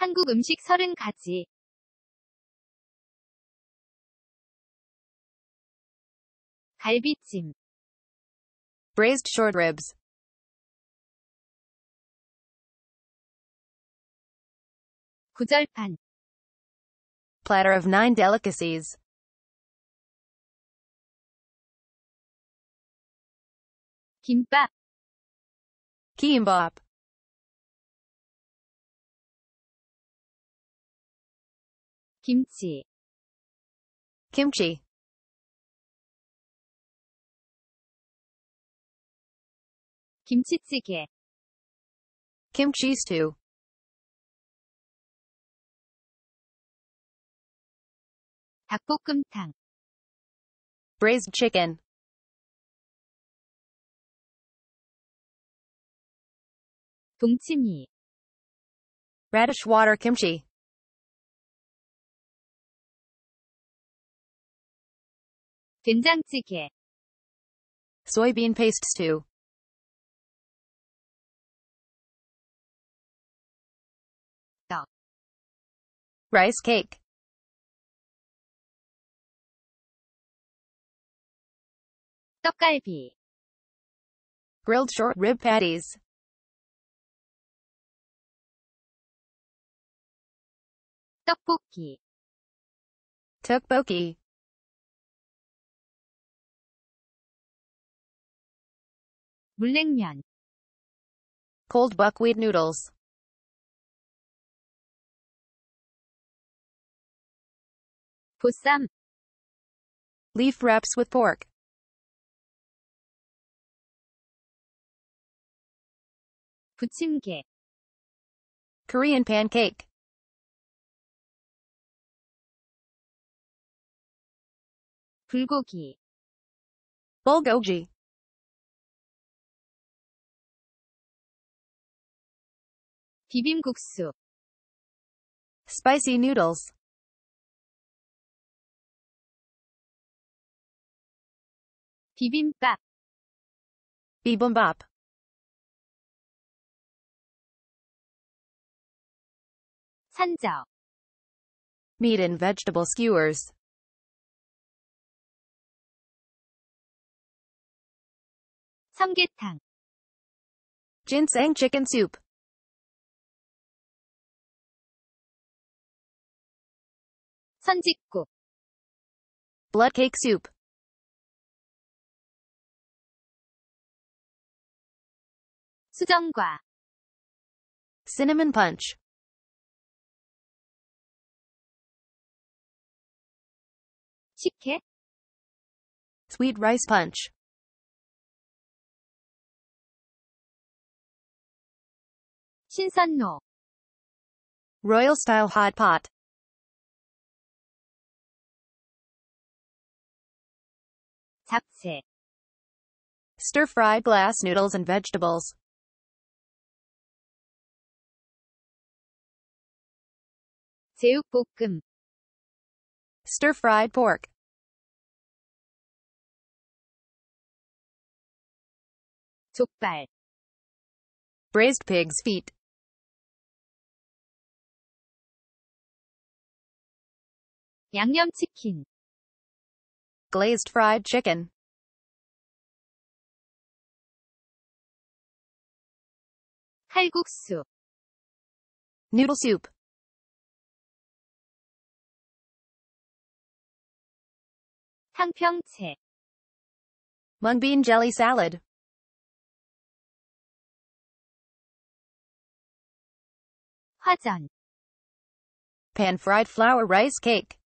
한국 음식 30가지. 갈비찜. braised short ribs, 구절판. platter of 9 delicacies, 김밥. kimbap, 김치. kimchi, 김치찌개. kimchi stew, 닭볶음탕. braised chicken, 동치미. radish water kimchi, 된장찌개. soybean paste stew, 떡. rice cake, 떡갈비. grilled short rib patties, 떡볶이. tteokbokki, 물냉면. cold buckwheat noodles, 보쌈. leaf wraps with pork, 부침개. Korean pancake, 불고기. bulgogi, 비빔국수. spicy noodles, 비빔밥. bibimbap, 산적. meat and vegetable skewers, 삼계탕. ginseng chicken soup, 선짓국. blood cake soup, 수정과. cinnamon punch, 식혜. sweet rice punch, 신선로. royal style hot pot, 잡채. stir-fried glass noodles and vegetables, 제육볶음. stir-fried pork, 족발. braised pig's feet, 양념치킨. glazed fried chicken, 칼국수. noodle soup, 탕평채. mung bean jelly salad, 화전. pan-fried flour rice cake,